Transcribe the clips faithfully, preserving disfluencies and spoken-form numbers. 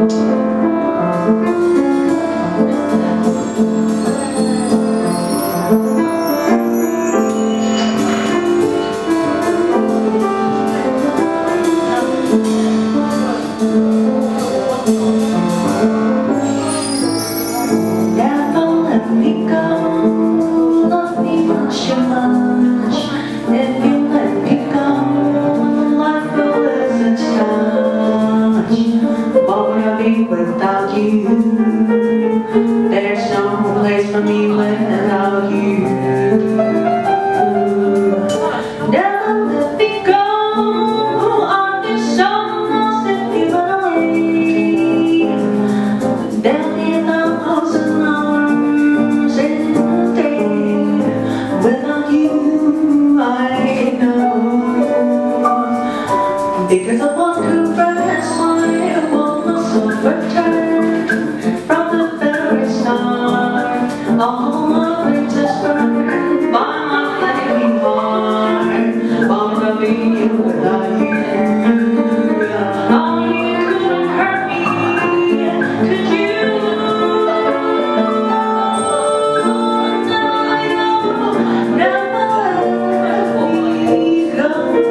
Without you, there's no place for me without you. Now let me go on this song, set me away. Down in a thousand arms in a day. Without you, I know, because I want to rest my walls return from the very start. All my bridges burned by my flaming heart. Wanna be without you. Oh, you couldn't hurt me, could you? Now, never let me go.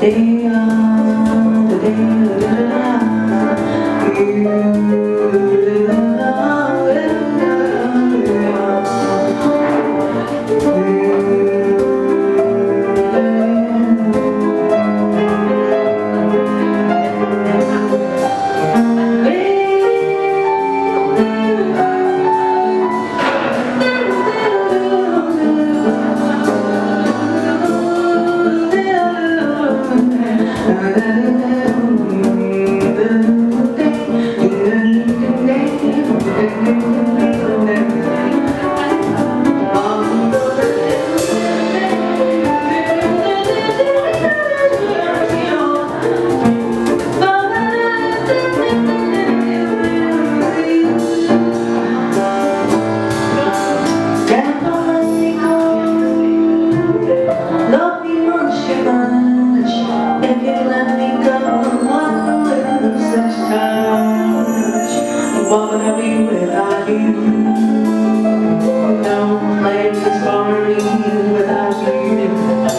You what would I be without you? No place for me without you.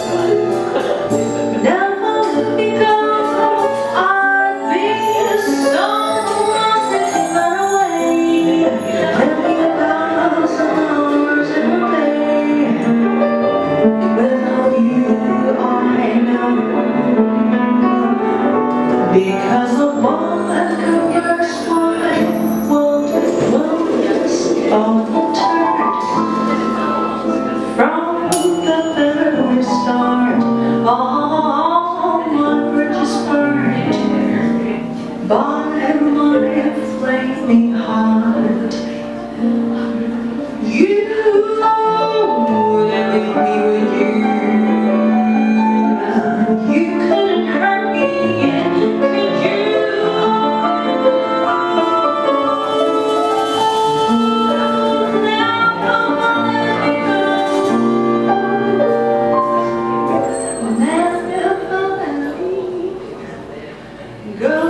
Never let me go. I'd be so lost if you went away. Let me go some hours in a day. Without you, I know. Because of one that could first one won't, won't just altered. From the very start, all my bridges burned by my flaming heart. You let me be with you. You couldn't hurt me, could you? Go.